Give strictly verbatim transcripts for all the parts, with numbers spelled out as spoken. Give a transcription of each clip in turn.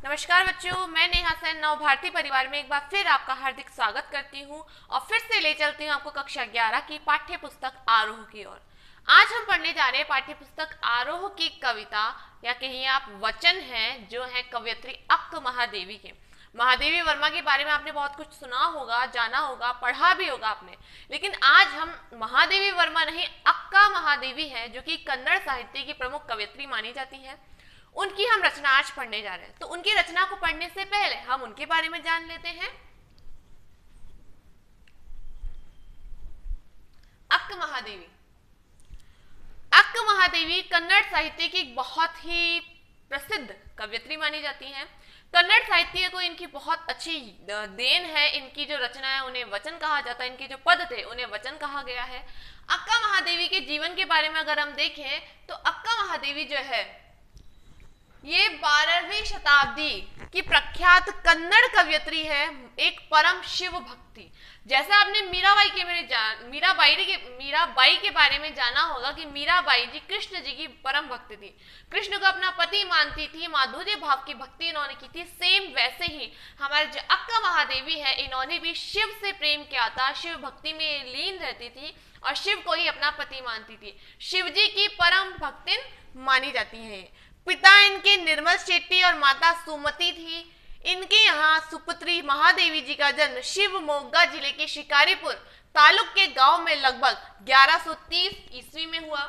नमस्कार बच्चों, मैं नेहा सेन नव भारती परिवार में एक बार फिर आपका हार्दिक स्वागत करती हूँ और फिर से ले चलती हूँ आपको कक्षा ग्यारह की पाठ्य पुस्तक आरोह की ओर। आज हम पढ़ने जा रहे हैं पाठ्य पुस्तक आरोह की कविता या कहिए आप वचन हैं जो है कवयित्री अक्क महादेवी के। महादेवी वर्मा के बारे में आपने बहुत कुछ सुना होगा, जाना होगा, पढ़ा भी होगा आपने, लेकिन आज हम महादेवी वर्मा नहीं अक्का महादेवी है जो कि कन्नड़ साहित्य की प्रमुख कवयित्री मानी जाती है। उनकी हम रचना आज पढ़ने जा रहे हैं। तो उनकी रचना को पढ़ने से पहले हम उनके बारे में जान लेते हैं। अक्क महादेवी अक्क महादेवी कन्नड़ साहित्य की बहुत ही प्रसिद्ध कवयित्री मानी जाती हैं। कन्नड़ साहित्य को इनकी बहुत अच्छी देन है। इनकी जो रचना है उन्हें वचन कहा जाता है, इनके जो पद थे उन्हें वचन कहा गया है। अक्का महादेवी के जीवन के बारे में अगर हम देखें तो अक्का महादेवी जो है ये बारहवीं शताब्दी की प्रख्यात कन्नड़ कवयित्री है, एक परम शिव भक्ति। जैसा आपने मीराबाई के मेरे जान मीराबाई के मीराबाई के बारे में जाना होगा कि मीराबाई जी कृष्ण जी की परम भक्त थी, कृष्ण को अपना पति मानती थी, माधुर्य भाव की भक्ति इन्होंने की थी। सेम वैसे ही हमारे जो अक्का महादेवी है इन्होंने भी शिव से प्रेम किया था, शिव भक्ति में लीन रहती थी और शिव को ही अपना पति मानती थी। शिव जी की परम भक्तिन मानी जाती है। पिता इनके निर्मल शेट्टी और माता सुमति थी। इनके यहाँ सुपुत्री महादेवी जी का जन्म शिव मोगा जिले के शिकारीपुर तालुक के गांव में लगभग ग्यारह सौ तीस ईस्वी में हुआ।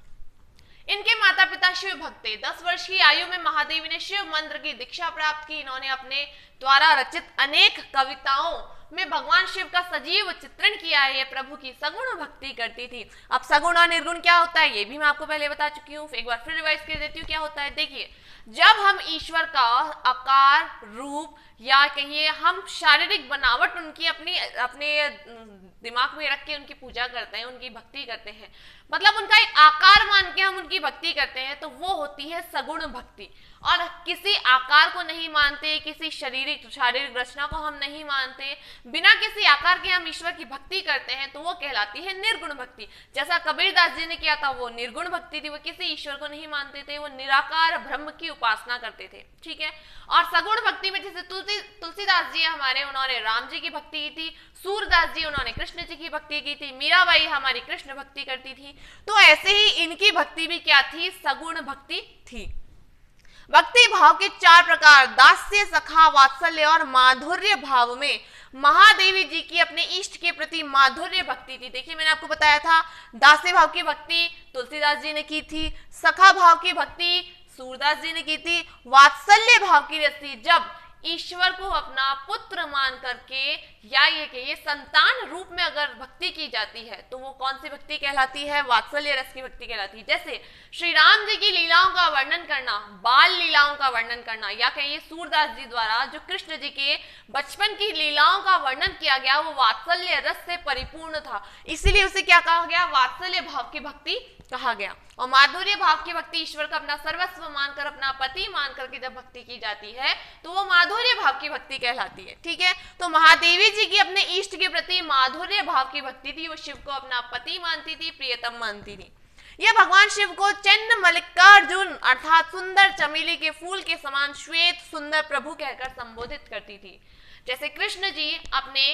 इनके माता पिता शिव भक्त थे। दस वर्ष की आयु में महादेवी ने शिव मंत्र की दीक्षा प्राप्त की। इन्होंने अपने द्वारा रचित अनेक कविताओं में भगवान शिव का सजीव चित्रण किया है। ये प्रभु की सगुण भक्ति करती थी। अब सगुण और निर्गुण क्या होता है ये भी मैं आपको पहले बता चुकी हूँ, एक बार फिर रिवाइज कर देती हूँ क्या होता है। देखिए, जब हम ईश्वर का आकार, रूप या कहिए हम शारीरिक बनावट उनकी अपनी अपने दिमाग में रख के उनकी पूजा करते हैं, उनकी भक्ति करते हैं, मतलब उनका एक आकार मान के हम उनकी भक्ति करते हैं, तो वो होती है सगुण भक्ति। और किसी आकार को नहीं मानते, किसी शारीरिक शारीरिक रचना को हम नहीं मानते, बिना किसी आकार के हम ईश्वर की भक्ति करते हैं, तो वो कहलाती है निर्गुण भक्ति। जैसा कबीरदास जी ने किया था वो निर्गुण भक्ति थी, वो किसी ईश्वर को नहीं मानते थे, वो निराकार ब्रह्म की उपासना करते थे। ठीक है। और सगुण भक्ति में जैसे तुलसी तुलसीदास जी हमारे, उन्होंने राम जी की भक्ति की थी, सूरदास जी उन्होंने कृष्ण जी की भक्ति की थी, मीराबाई हमारी कृष्ण भक्ति करती थी। तो ऐसे ही इनकी भक्ति भी क्या थी, सगुण भक्ति थी। भक्ति भाव के चार प्रकार दास्य, सखा, वात्सल्य और माधुर्य भाव में महादेवी जी की अपने इष्ट के प्रति माधुर्य भक्ति थी। देखिए, मैंने आपको बताया था दास्य भाव की भक्ति तुलसीदास जी ने की थी, सखा भाव की भक्ति सूरदास जी ने की थी, वात्सल्य भाव की रस्ती जब ईश्वर को अपना पुत्र मान करके या ये कहिए संतान रूप में अगर भक्ति की जाती है तो वो कौन सी भक्ति कहलाती है, वात्सल्य रस की भक्ति कहलाती है। जैसे श्री राम जी की लीलाओं का वर्णन करना, बाल लीलाओं का वर्णन करना, या कहिए सूरदास जी द्वारा जो कृष्ण जी के बचपन की लीलाओं का वर्णन किया गया वो वात्सल्य रस से परिपूर्ण था, इसीलिए उसे क्या कहा गया, वात्सल्य भाव की भक्ति कहा गया। और माधुर्य भाव की भक्ति ईश्वर का अपना सर्वस्व मानकर, अपना पति मान करके जब भक्ति की जाती है तो वो माधुर्य भाव की भक्ति कहलाती है। ठीक है। तो महादेवी जी की अपने इष्ट के प्रति माधुर्य भाव की भक्ति थी, वो शिव को अपना पति मानती थी, प्रियतम मानती थी। यह भगवान शिव को चंड मल्लिकार्जुन अर्थात सुंदर चमेली के फूल के समान श्वेत सुंदर प्रभु कहकर संबोधित करती थी। जैसे कृष्ण जी अपने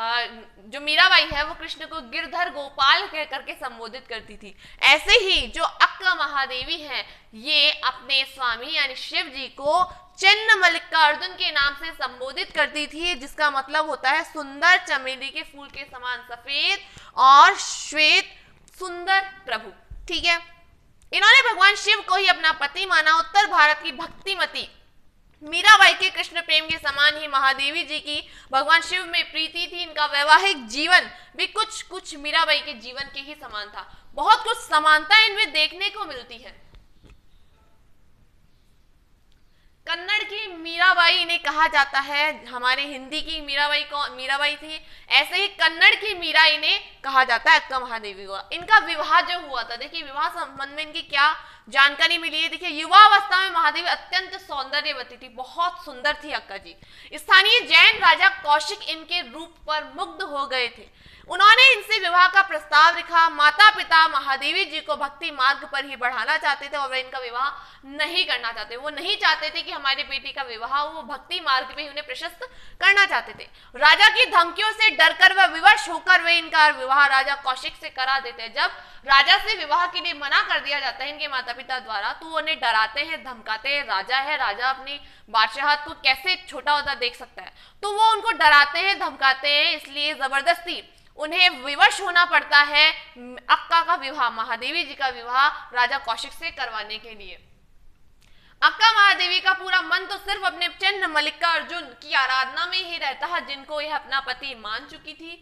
जो मीराबाई है वो कृष्ण को गिरधर गोपाल कह करके संबोधित करती थी, ऐसे ही जो अक्का महादेवी है ये अपने स्वामी यानी शिव जी को चन्न मल्लिकार्जुन के नाम से संबोधित करती थी, जिसका मतलब होता है सुंदर चमेली के फूल के समान सफेद और श्वेत सुंदर प्रभु। ठीक है। इन्होंने भगवान शिव को ही अपना पति माना। उत्तर भारत की भक्तिमती मीराबाई के कृष्ण प्रेम के समान ही महादेवी जी की भगवान शिव में प्रीति थी। इनका वैवाहिक जीवन भी कुछ कुछ मीराबाई के जीवन के ही समान था। बहुत कुछ समानता इनमें देखने को मिलती है। कन्नड़ की मीराबाई इन्हें कहा जाता है, हमारे हिंदी की मीराबाई को मीराबाई थी, ऐसे ही कन्नड़ की मीरा इन्हें कहा जाता है अक्का महादेवी को। इनका विवाह जो हुआ था, देखिए विवाह संबंध में इनकी क्या जानकारी मिली है। देखिए, युवावस्था में महादेवी अत्यंत सौंदर्यवती थी, बहुत सुंदर थी अक्का जी। स्थानीय जैन राजा कौशिक इनके रूप पर मुग्ध हो गए थे। उन्होंने इनसे विवाह का प्रस्ताव लिखा। माता पिता महादेवी जी को भक्ति मार्ग पर ही बढ़ाना चाहते थे और वे इनका विवाह नहीं करना चाहते। वो नहीं चाहते थे कि हमारी बेटी का विवाह हो, वो भक्ति मार्ग में ही उन्हें प्रशस्त करना चाहते थे। राजा की धमकियों से डरकर व विवश होकर वे इनका विवाह राजा कौशिक से करा देते हैं। जब राजा से विवाह के लिए मना कर दिया जाता है इनके माता पिता द्वारा, तो वो उन्हें डराते हैं, धमकाते हैं। राजा है, राजा अपनी बादशाहत को कैसे छोटा होता देख सकता है, तो वो उनको डराते हैं, धमकाते हैं। इसलिए जबरदस्ती उन्हें विवश होना पड़ता है अक्का का विवाह, महादेवी जी का विवाह राजा कौशिक से करवाने के लिए। अक्का महादेवी का पूरा मन तो सिर्फ अपने चंद्र मल्लिकार्जुन की आराधना में ही रहता है, जिनको यह अपना पति मान चुकी थी।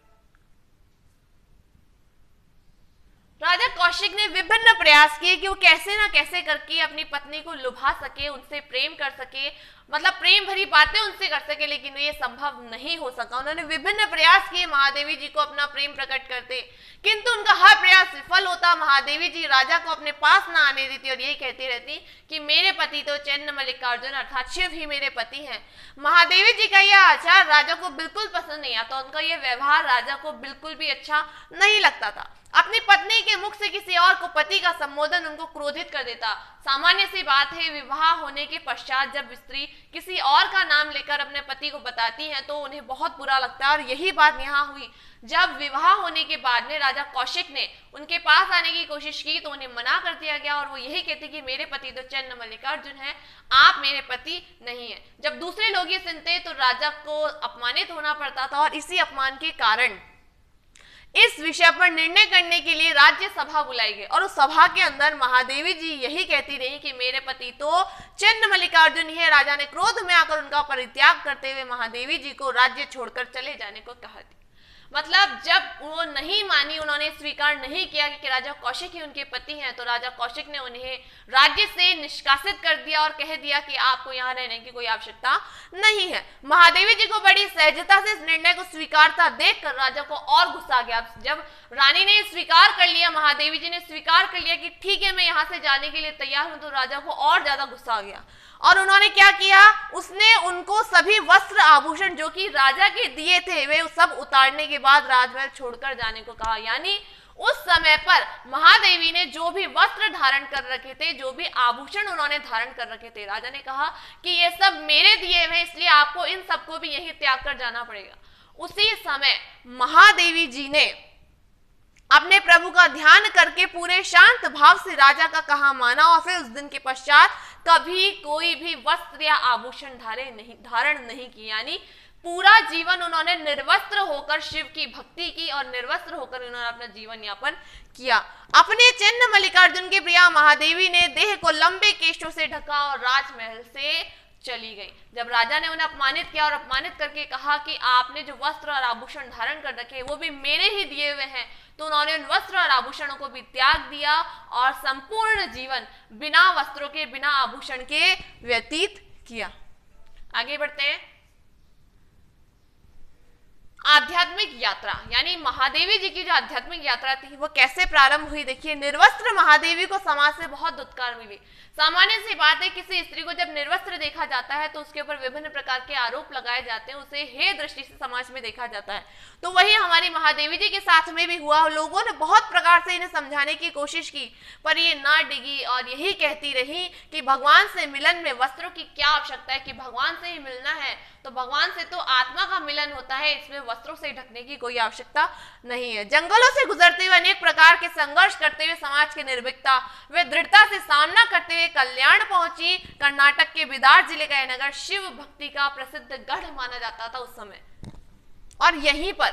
राजा कौशिक ने विभिन्न प्रयास किए कि वो कैसे ना कैसे करके अपनी पत्नी को लुभा सके, उनसे प्रेम कर सके, मतलब प्रेम भरी बातें उनसे कर सके, लेकिन ये संभव नहीं हो सका। उन्होंने विभिन्न प्रयास किए महादेवी जी को अपना प्रेम प्रकट करते, किंतु उनका हर प्रयास विफल होता। महादेवी जी राजा को अपने पास ना आने देती और यही कहती रहती कि मेरे पति तो चंद्र मल्लिकार्जुन अर्थात शिव ही मेरे पति हैं। महादेवी जी का यह आचार राजा को बिल्कुल पसंद नहीं आता, उनका यह व्यवहार राजा को बिल्कुल भी अच्छा नहीं लगता था। अपनी पत्नी के मुख से किसी और को पति का संबोधन उनको क्रोधित कर देता। सामान्य सी बात है, विवाह होने के पश्चात जब स्त्री किसी और का नाम लेकर अपने पति को बताती है तो उन्हें बहुत बुरा लगता है। और यही बात यहाँ हुई। जब विवाह होने के बाद में राजा कौशिक ने उनके पास आने की कोशिश की तो उन्हें मना कर दिया गया और वो यही कहते कि मेरे पति तो चंद्र मल्लिकार्जुन है, आप मेरे पति नहीं है। जब दूसरे लोग ये सुनते तो राजा को अपमानित होना पड़ता था और इसी अपमान के कारण इस विषय पर निर्णय करने के लिए राज्य सभा बुलाई गई और उस सभा के अंदर महादेवी जी यही कहती रही कि मेरे पति तो चंद्र मल्लिकार्जुन ही है। राजा ने क्रोध में आकर उनका परित्याग करते हुए महादेवी जी को राज्य छोड़कर चले जाने को कहा। मतलब जब वो नहीं मानी, उन्होंने स्वीकार नहीं किया कि राजा कौशिक ही उनके पति हैं, तो राजा कौशिक ने उन्हें राज्य से निष्कासित कर दिया और कह दिया कि आपको यहाँ रहने की कोई आवश्यकता नहीं है। महादेवी जी को बड़ी सहजता से इस निर्णय को स्वीकारता देखकर राजा को और गुस्सा आ गया। जब रानी ने स्वीकार कर लिया, महादेवी जी ने स्वीकार कर लिया कि ठीक है मैं यहाँ से जाने के लिए तैयार हूँ, तो राजा को और ज्यादा गुस्सा आ गया और उन्होंने क्या किया, उसने उनको सभी वस्त्र आभूषण जो कि राजा के दिए थे वे सब उतारने के बाद राजमहल छोड़कर जाने को कहा। यानी उस समय पर महादेवी ने जो भी वस्त्र धारण कर रखे थे, जो भी आभूषण उन्होंने धारण कर रखे थे, राजा ने कहा कि ये सब मेरे दिए हुए, इसलिए आपको इन सबको भी यही त्याग कर जाना पड़ेगा। उसी समय महादेवी जी ने अपने प्रभु का ध्यान करके पूरे शांत भाव से राजा का कहा माना और फिर उस दिन के पश्चात कभी कोई भी वस्त्र या आभूषण धारे नहीं धारण नहीं किया। यानी पूरा जीवन उन्होंने निर्वस्त्र होकर शिव की भक्ति की और निर्वस्त्र होकर उन्होंने अपना जीवन यापन किया। अपने चंद्र मल्लिकार्जुन की प्रिया महादेवी ने देह को लंबे केशों से ढका और राजमहल से चली गई। जब राजा ने उन्हें अपमानित किया और अपमानित करके कहा कि आपने जो वस्त्र और आभूषण धारण कर रखे वो भी मेरे ही दिए हुए हैं, तो उन्होंने उन वस्त्र और आभूषणों को भी त्याग दिया और संपूर्ण जीवन बिना वस्त्रों के, बिना आभूषण के व्यतीत किया। आगे बढ़ते हैं। आध्यात्मिक यात्रा, यानी महादेवी जी की जो आध्यात्मिक यात्रा थी वो कैसे प्रारंभ हुई। देखिए, निर्वस्त्र महादेवी को समाज से बहुत दुत्कार मिली। सामान्य सी बात है, किसी स्त्री को जब निर्वस्त्र देखा जाता है तो उसके ऊपर विभिन्न प्रकार के आरोप लगाए जाते हैं, उसे हे दृष्टि से समाज में देखा जाता है। तो वही हमारी महादेवी जी के साथ में भी हुआ। लोगों ने बहुत प्रकार से इन्हें समझाने की कोशिश की पर ये ना डिगी और यही कहती रही कि भगवान से मिलन में वस्त्रों की क्या आवश्यकता है, कि भगवान से ही मिलना है तो भगवान से तो आत्मा का मिलन होता है, इसमें वस्त्रों से ढकने की कोई आवश्यकता नहीं है। जंगलों से गुजरते हुए अनेक प्रकार के संघर्ष करते हुए समाज की निर्भीकता व दृढ़ता से सामना करते हुए कल्याण पहुंची। कर्नाटक के बिदार जिले का यह नगर शिव भक्ति का प्रसिद्ध गढ़ माना जाता था उस समय, और यहीं पर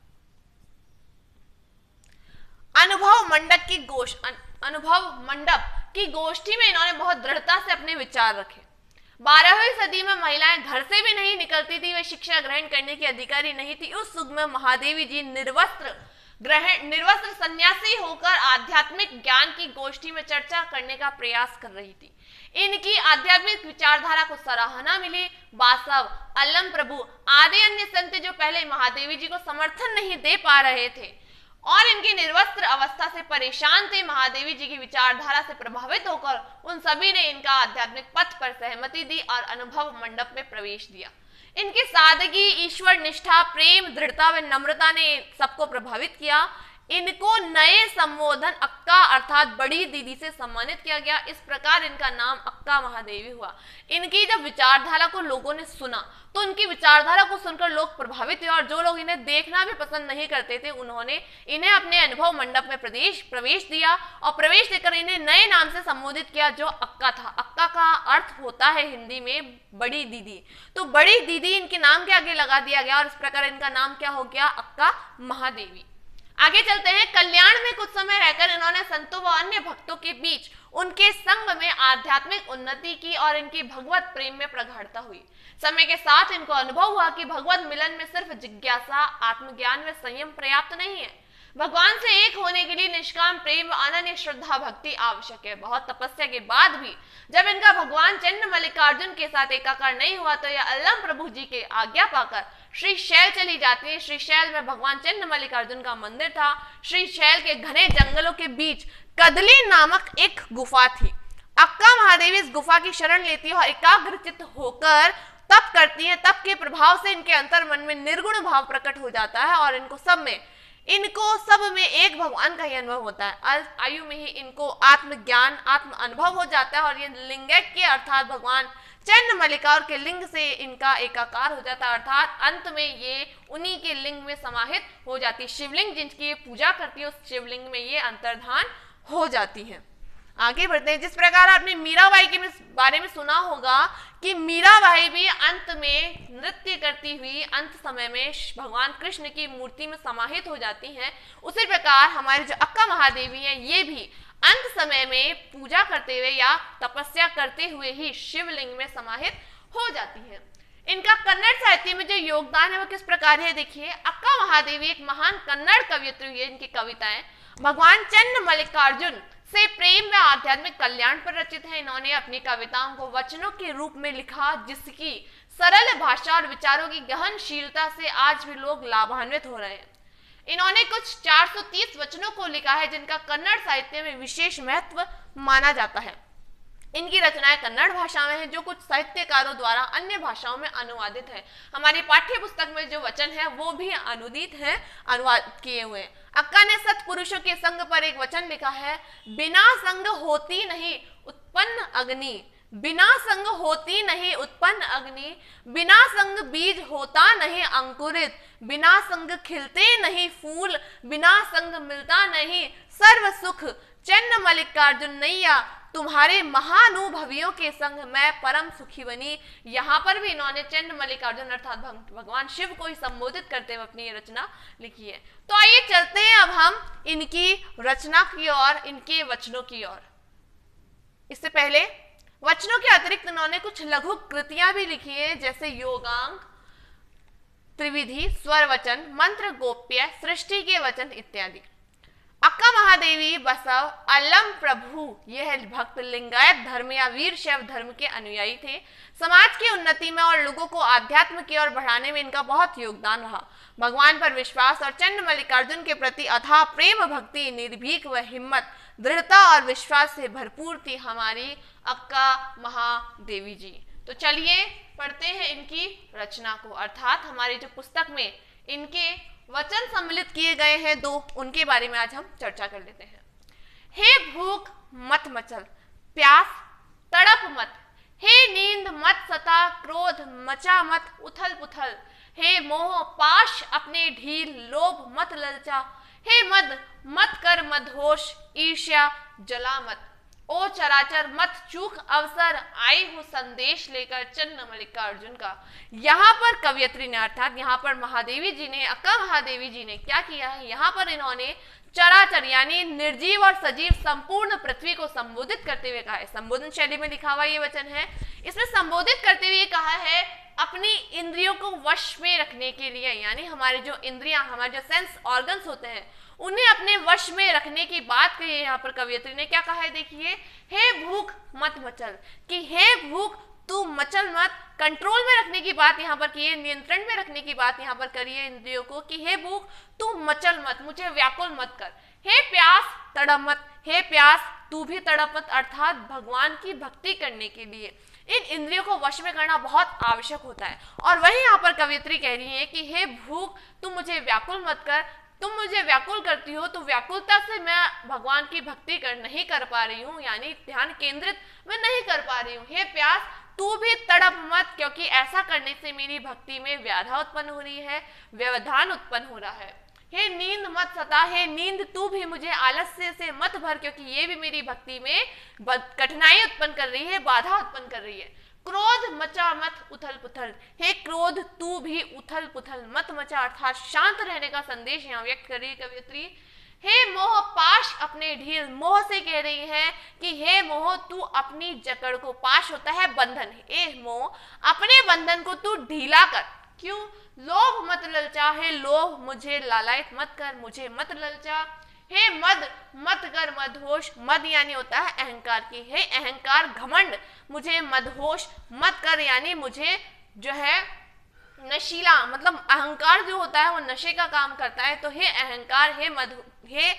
अनुभव मंडप की गोष्ठी अनुभव मंडप की गोष्ठी में इन्होंने बहुत दृढ़ता से अपने विचार रखे। बारहवीं सदी में महिलाएं घर से भी नहीं निकलती थी, वे शिक्षा ग्रहण करने की अधिकारी नहीं थी। उस युग में महादेवी जी निर्वस्त्र ग्रहण निर्वस्त्र सन्यासी होकर आध्यात्मिक ज्ञान की गोष्ठी में चर्चा करने का प्रयास कर रही थी। इनकी आध्यात्मिक विचारधारा को सराहना मिली। बासव, अल्लम प्रभु आदि अन्य संत जो पहले महादेवी जी को समर्थन नहीं दे पा रहे थे, और इनकी निर्वस्त्र अवस्था से परेशान थे महादेवी जी की विचारधारा से प्रभावित होकर उन सभी ने इनका आध्यात्मिक पथ पर सहमति दी और अनुभव मंडप में प्रवेश दिया। इनकी सादगी, ईश्वर निष्ठा, प्रेम, दृढ़ता व नम्रता ने सबको प्रभावित किया। इनको नए संबोधन अक्का अर्थात बड़ी दीदी से सम्मानित किया गया। इस प्रकार इनका नाम अक्का महादेवी हुआ। इनकी जब विचारधारा को लोगों ने सुना तो उनकी विचारधारा को सुनकर लोग प्रभावित हुए और जो लोग इन्हें देखना भी पसंद नहीं करते थे उन्होंने इन्हें अपने अनुभव मंडप में प्रदेश प्रवेश दिया और प्रवेश देकर इन्हें नए नाम से संबोधित किया जो अक्का था। अक्का का अर्थ होता है हिंदी में बड़ी दीदी, तो बड़ी दीदी इनके नाम के आगे लगा दिया गया और इस प्रकार इनका नाम क्या हो गया, अक्का महादेवी। आगे चलते हैं। कल्याण में कुछ समय रहकर इन्होंने संतों व अन्य भक्तों के बीच उनके संग में आध्यात्मिक उन्नति की और इनकी भगवत प्रेम में प्रगाढ़ता हुई। समय के साथ इनको अनुभव हुआ कि भगवत मिलन में सिर्फ जिज्ञासा, आत्मज्ञान व संयम पर्याप्त नहीं है। भगवान से एक होने के लिए निष्काम प्रेम व अनन्य श्रद्धा भक्ति आवश्यक है। बहुत तपस्या के बाद भी जब इनका भगवान चंद्र मल्लिकार्जुन के साथ एकाकार नहीं हुआ तो यह अल्लम प्रभु जी के आज्ञा पाकर श्री शैल चली जाती है। श्री शैल में भगवान चंद्र मल्लिकार्जुन का मंदिर था। श्री शैल के घने जंगलों के बीच कदली नामक एक गुफा थी। अक्का महादेवी इस गुफा की शरण लेती है और एकाग्रचित्त होकर तप करती है। तप के प्रभाव से इनके अंतर मन में निर्गुण भाव प्रकट हो जाता है और इनको सब में इनको सब में एक भगवान का ही अनुभव होता है। आयु में ही इनको आत्मज्ञान, आत्म अनुभव हो जाता है और ये लिंगैक्य अर्थात भगवान चंद्र मल्लिकार्जुन के लिंग से इनका एकाकार हो जाता है अर्थात अंत में ये उन्हीं के लिंग में समाहित हो जाती है। शिवलिंग जिनकी ये पूजा करती है उस शिवलिंग में ये अंतर्धान हो जाती है। आगे बढ़ते हैं। जिस प्रकार आपने मीराबाई के बारे में सुना होगा कि मीराबाई भी अंत में नृत्य करती हुई अंत समय में भगवान कृष्ण की मूर्ति में समाहित हो जाती हैं, उसी प्रकार हमारे जो अक्का महादेवी हैं ये भी अंत समय में पूजा करते हुए या तपस्या करते हुए ही शिवलिंग में समाहित हो जाती हैं। इनका कन्नड़ साहित्य में जो योगदान है वो किस प्रकार है, देखिए। अक्का महादेवी एक महान कन्नड़ कवयित्री हुई है। इनकी कविताएं भगवान चंद्र मल्लिकार्जुन से प्रेम व आध्यात्मिक कल्याण पर रचित है। इन्होंने अपनी कविताओं को वचनों के रूप में लिखा जिसकी सरल भाषा और विचारों की गहनशीलता से आज भी लोग लाभान्वित हो रहे हैं। इन्होंने कुछ चार सौ तीस वचनों को लिखा है जिनका कन्नड़ साहित्य में विशेष महत्व माना जाता है। इनकी रचनाएं कन्नड़ भाषा में हैं जो कुछ साहित्यकारों द्वारा अन्य भाषाओं में अनुवादित है। हमारी पाठ्य पुस्तक में जो वचन है वो भी अनुदित है, अनुवाद किए हुए हैं। अक्का ने सत्पुरुषों के संग पर एक वचन लिखा है, बिना संग होती नहीं उत्पन्न अग्नि, बिना संग होती नहीं उत्पन्न अग्नि, बिना संग बीज होता नहीं अंकुरित, बिना संग खिलते नहीं फूल, बिना संग मिलता नहीं सर्व सुख, चंद्र मल्लिकार्जुन नैया तुम्हारे महानुभवियों के संग मैं परम सुखी बनी। यहाँ पर भी इन्होंने चंद्र मल्लिकार्जुन अर्थात भगवान शिव को ही संबोधित करते हुए अपनी ये रचना लिखी है। तो आइए चलते हैं अब हम इनकी रचना की ओर, इनके वचनों की ओर। इससे पहले वचनों के अतिरिक्त इन्होंने कुछ लघु कृतियां भी लिखी है जैसे योगांग, त्रिविधि, स्वर वचन, मंत्र गोप्य, सृष्टि के वचन इत्यादि। अक्का महादेवी बसव अल्लम प्रभु यह भक्त लिंगायत धर्म या वीर शैव धर्म के अनुयायी थे। समाज की उन्नति में और लोगों को आध्यात्म की ओर बढ़ाने में इनका बहुत योगदान रहा। भगवान पर विश्वास और चंद्र मल्लिकार्जुन के प्रति अथाह प्रेम भक्ति, निर्भीक व हिम्मत, दृढ़ता और विश्वास से भरपूर थी हमारी अक्का महादेवी जी। तो चलिए पढ़ते हैं इनकी रचना को, अर्थात हमारी जो पुस्तक में इनके वचन सम्मिलित किए गए हैं दो, उनके बारे में आज हम चर्चा कर लेते हैं। हे भूख मत मचल, प्यास तड़प मत, हे नींद मत सता, क्रोध मचा मत उथल पुथल, हे मोह पाश अपने ढील, लोभ मत ललचा, हे मद मत कर मदहोश, ईर्ष्या जला मत, ओ चराचर मत चूक अवसर, आई हूं संदेश लेकर चंद्र मल्लिकार्जुन का। यहाँ पर कवयित्री ने अर्थात यहाँ पर महादेवी जी ने, अक्का महादेवी जी ने क्या किया है, यहाँ पर इन्होंने चराचर यानी निर्जीव और सजीव संपूर्ण पृथ्वी को संबोधित करते हुए कहा है। संबोधन शैली में लिखा हुआ ये वचन है। इसमें संबोधित करते हुए कहा है अपनी इंद्रियों को वश में रखने के लिए, यानी हमारे जो इंद्रियां, हमारे जो सेंस ऑर्गन्स होते हैं उन्हें अपने वश में रखने की बात कही है। यहाँ पर कवयित्री ने क्या कहा है, देखिए, हे भूख मत मचल, कि हे भूख तू मचल मत। कंट्रोल में रखने की बात यहाँ पर की है, नियंत्रण में रखने की बात यहाँ पर करी है इंद्रियों को कि हे भूख तू मचल मत, मुझे व्याकुल मत कर। हे प्यास तड़प मत, हे प्यास तू भी तड़प मत, अर्थात भगवान की भक्ति करने के लिए इन इंद्रियों को वश में करना बहुत आवश्यक होता है। और वही यहाँ पर कवियत्री कह रही है कि हे भूख तू मुझे व्याकुल मत कर, तुम मुझे व्याकुल करती हो तो व्याकुलता से मैं भगवान की भक्ति कर नहीं कर पा रही हूँ, यानी ध्यान केंद्रित मैं नहीं कर पा रही हूँ। हे प्यास तू भी तड़प मत, क्योंकि ऐसा करने से मेरी भक्ति में व्याधा उत्पन्न हो रही है, व्यवधान उत्पन्न हो रहा है। हे नींद मत सता, हे नींद तू भी मुझे आलस्य से मत भर, क्योंकि ये भी मेरी भक्ति में कठिनाई उत्पन्न कर रही है, बाधा उत्पन्न कर रही है। क्रोध मचा मत उथल पुथल, हे क्रोध तू भी उथल पुथल मत मचा, अर्थात शांत रहने का संदेश यहाँ व्यक्त कर रही है कवियत्री। हे मोह पाश अपने ढील, मोह से कह रही है कि हे मोह तू अपनी जकड़ को, पाश होता है बंधन, ए मोह अपने बंधन को तू ढीला कर। क्यों? लोभ मत ललचा, हे लोभ मुझे लालायित मत कर, मुझे मत ललचा। हे मद मत कर मदहोश, मद यानी होता है अहंकार की, हे अहंकार घमंड मुझे मदहोश मत कर, यानी मुझे जो है नशीला, मतलब अहंकार जो होता है वो नशे का काम करता है। तो हे अहंकार, हे मद, हे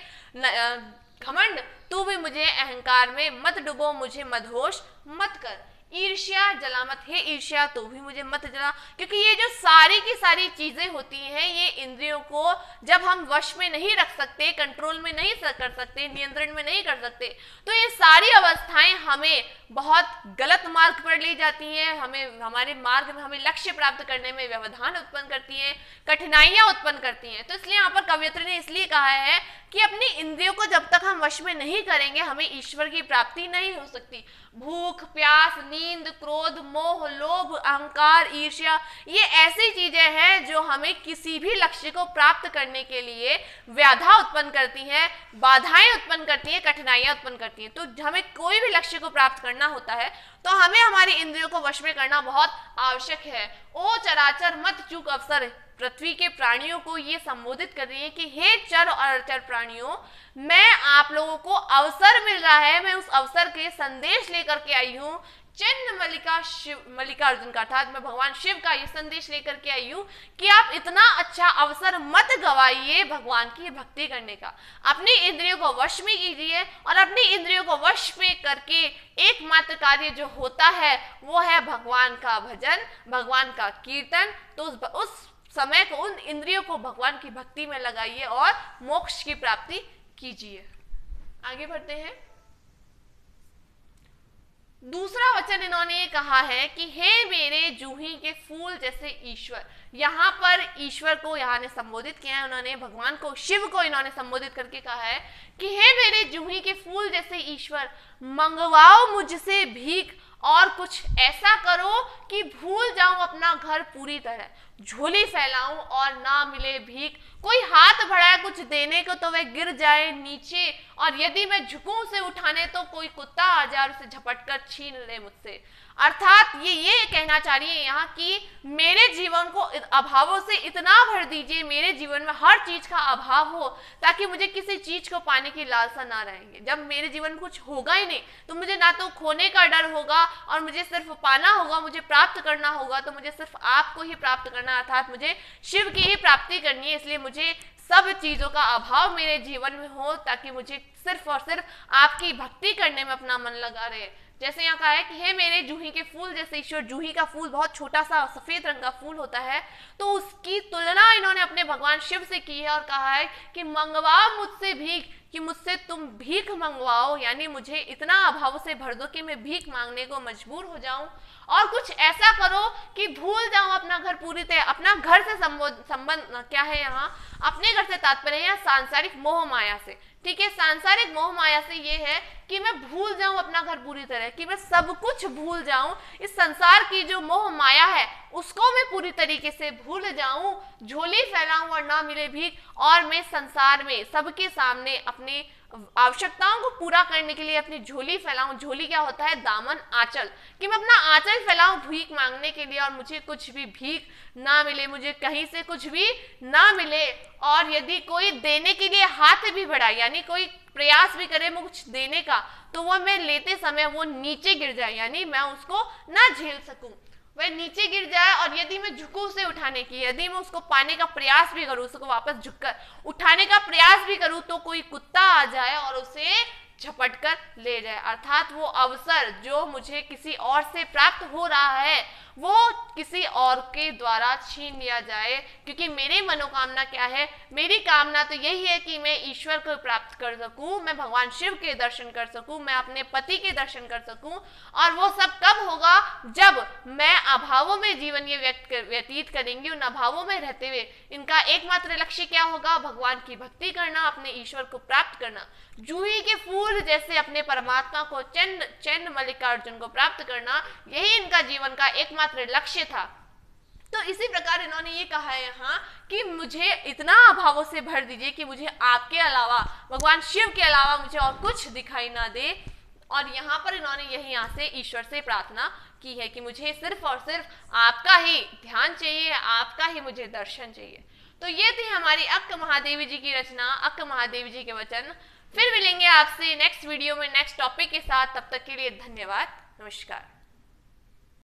घमंड तू भी मुझे अहंकार में मत डुबो, मुझे मदहोश मत कर। ईर्ष्या जला मत, हे ईर्ष्या तू भी मुझे मत जला, क्योंकि ये जो सारी की सारी चीजें होती हैं ये इंद्रियों को जब हम वश में नहीं रख सकते, कंट्रोल में नहीं कर सकते, नियंत्रण में नहीं कर सकते, तो ये सारी अवस्थाएं हमें बहुत गलत मार्ग पर ले जाती हैं, हमें हमारे मार्ग में हमें लक्ष्य प्राप्त करने में व्यवधान उत्पन्न करती हैं, कठिनाइयां उत्पन्न करती हैं। तो इसलिए यहाँ पर कवियत्री ने इसलिए कहा है कि अपनी इंद्रियों को जब तक हम वश में नहीं करेंगे हमें ईश्वर की प्राप्ति नहीं हो सकती। भूख, प्यास, नींद, क्रोध, मोह, लोभ, अहंकार, ईर्ष्या, ये ऐसी चीजें हैं जो हमें किसी भी लक्ष्य को प्राप्त करने के लिए व्याधा उत्पन्न करती हैं, बाधाएं उत्पन्न करती हैं, कठिनाइयां उत्पन्न करती हैं। तो हमें कोई भी लक्ष्य को प्राप्त करना होता है तो हमें हमारी इंद्रियों को वश में करना बहुत आवश्यक है। ओ चराचर मत चूक अवसर, पृथ्वी के प्राणियों को ये संबोधित कर रही है कि हे चर और अचर प्राणियों, मैं आप लोगों को अवसर मिल रहा है, मैं उस अवसर के संदेश लेकर के आई हूँ। चिन्ह मल्लिका शिव, मल्लिकार्जुन का, अर्थात मैं भगवान शिव का ये संदेश लेकर के आई हूँ कि आप इतना अच्छा अवसर मत गवाइए भगवान की भक्ति करने का। अपनी इंद्रियों को वश में कीजिए और अपनी इंद्रियों को वश में करके एकमात्र कार्य जो होता है वो है भगवान का भजन, भगवान का कीर्तन। तो उस, उस समय को, उन इंद्रियों को भगवान की भक्ति में लगाइए और मोक्ष की प्राप्ति कीजिए। आगे बढ़ते हैं। दूसरा वचन इन्होंने कहा है कि हे मेरे जूही के फूल जैसे ईश्वर। यहाँ पर ईश्वर को यहाँ ने संबोधित किया है, उन्होंने भगवान को, शिव को इन्होंने संबोधित करके कहा है कि हे मेरे जूही के फूल जैसे ईश्वर, मंगवाओ मुझसे भीख और कुछ ऐसा करो कि भूल जाऊं अपना घर पूरी तरह, झोली फैलाऊं और ना मिले भीख। कोई हाथ बढ़ाए कुछ देने को तो वह गिर जाए नीचे, और यदि मैं झुकूं उसे उठाने तो कोई कुत्ता आ जाए और उसे झपटकर छीन ले मुझसे। अर्थात ये ये कहना चाह रही है यहाँ कि मेरे जीवन को अभावों से इतना भर दीजिए, मेरे जीवन में हर चीज का अभाव हो, ताकि मुझे किसी चीज को पाने की लालसा ना रहेंगे। जब मेरे जीवन में कुछ होगा ही नहीं तो मुझे ना तो खोने का डर होगा और मुझे सिर्फ पाना होगा, मुझे प्राप्त करना होगा तो मुझे सिर्फ आपको ही प्राप्त करना, अर्थात मुझे शिव की ही प्राप्ति करनी है। इसलिए मुझे सब चीजों का अभाव मेरे जीवन में हो ताकि मुझे सिर्फ और सिर्फ आपकी भक्ति करने में अपना मन लगा रहे। जैसे यहाँ कहा है कि हे मेरे जूही के फूल जैसे ईश्वर, जूही का फूल बहुत छोटा सा सफेद रंग का फूल होता है, तो उसकी तुलना इन्होंने अपने भगवान शिव से की है और कहा है कि मंगवाओ मुझसे भीख, कि मुझसे तुम भीख मंगवाओ, यानी मुझे इतना अभाव से भर दो कि मैं भीख मांगने को मजबूर हो जाऊं, और कुछ ऐसा करो कि भूल जाऊं अपना घर पूरी तरह। अपना घर से संबंध क्या है यहाँ, अपने घर से तात्पर्य है सांसारिक मोह माया से, ठीक है। सांसारिक मोह माया से ये है कि मैं भूल जाऊं अपना घर पूरी तरह, कि मैं सब कुछ भूल जाऊं, इस संसार की जो मोह माया है उसको मैं पूरी तरीके से भूल जाऊं, झोली फैलाऊं और ना मिले भीख, और मैं संसार में सबके सामने अपने आवश्यकताओं को पूरा करने के लिए अपनी झोली फैलाऊं। झोली क्या होता है, दामन, आंचल, कि मैं अपना आंचल फैलाऊं भीख मांगने के लिए और मुझे कुछ भी भीख ना मिले, मुझे कहीं से कुछ भी ना मिले। और यदि कोई देने के लिए हाथ भी बढ़ाए, यानी कोई प्रयास भी करे मुझे कुछ देने का, तो वो मैं लेते समय वो नीचे गिर जाए, यानी मैं उसको ना झेल सकूं, वह नीचे गिर जाए। और यदि मैं झुकूं उसे उठाने की, यदि मैं उसको पाने का प्रयास भी करूं, उसको वापस झुककर उठाने का प्रयास भी करूं, तो कोई कुत्ता आ जाए और उसे झपट कर ले जाए। अर्थात वो अवसर जो मुझे किसी और से प्राप्त हो रहा है वो किसी और के द्वारा छीन लिया जाए, क्योंकि मेरी मनोकामना क्या है, मेरी कामना तो यही है कि मैं ईश्वर को प्राप्त कर सकूं, मैं भगवान शिव के दर्शन कर सकूं, मैं अपने पति के दर्शन कर सकूं। और वो सब कब होगा, जब मैं अभावों में जीवन ये व्यक्त कर, व्यतीत करेंगी। उन अभावों में रहते हुए इनका एकमात्र लक्ष्य क्या होगा, भगवान की भक्ति करना, अपने ईश्वर को प्राप्त करना, जूही के फूल जैसे अपने परमात्मा को, चंद चंद मल्लिकार्जुन को प्राप्त करना, यही इनका जीवन का एकमात्र लक्ष्य था। तो इसी प्रकार इन्होंने ये कहा है यहाँ कि मुझे इतना अभावों से भर दीजिए कि मुझे आपके अलावा, भगवान शिव के अलावा मुझे और कुछ दिखाई ना दे। और यहाँ पर इन्होंने यही यहाँ से ईश्वर से प्रार्थना की है कि मुझे सिर्फ और सिर्फ आपका ही ध्यान चाहिए, आपका ही मुझे दर्शन चाहिए। तो ये थी हमारी अक्क महादेवी जी की रचना, अक्क महादेवी जी के वचन। फिर मिलेंगे आपसे नेक्स्ट वीडियो में नेक्स्ट टॉपिक के साथ, तब तक के लिए धन्यवाद, नमस्कार।